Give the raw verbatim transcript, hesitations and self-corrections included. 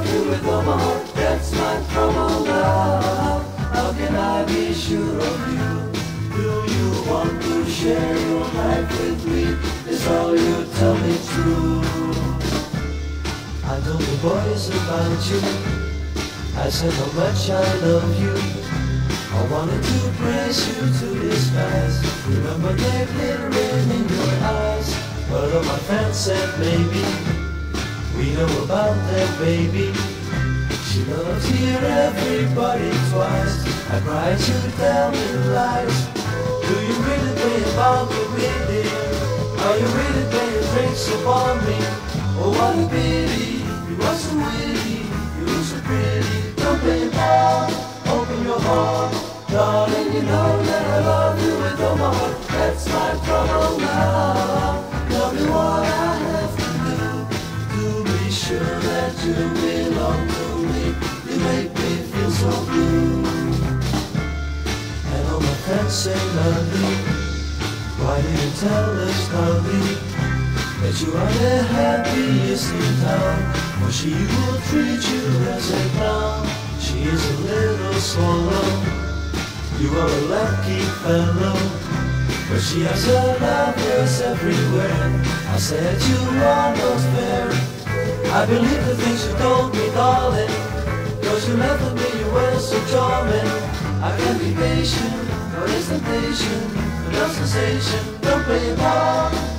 love you with all my heart. That's my trouble now. How can I be sure of you? Do you want to share your life with me? Is all you tell me true? I told the boys about you. I said how much I love you. I wanted to praise you to the skies. Remember the glittering in your eyes. But all my friends said maybe we know about that baby. She loves here everybody twice. I cried, you tell me lies. Do you really think about me, dear? Are you really playing tricks upon me? Oh, what a pity, you were so witty, you were so pretty. Don't play ball, open your heart. Darling, you know that I love you with all my heart. That's my trouble now. Tell me what I have to do to be sure that you belong to me. You make me feel so blue. And all my friends say, lovely, why did you tell us, lovely, that you are the happiest in town? For she will treat you as a clown. She is a little swallow. You are a lucky fellow, but she has her lovers everywhere. I said you are not fair. I believe the things you told me, darling, cause you laughed at me, you were so charming. I can be patient, but it's temptation, no sensation. Don't play it hard.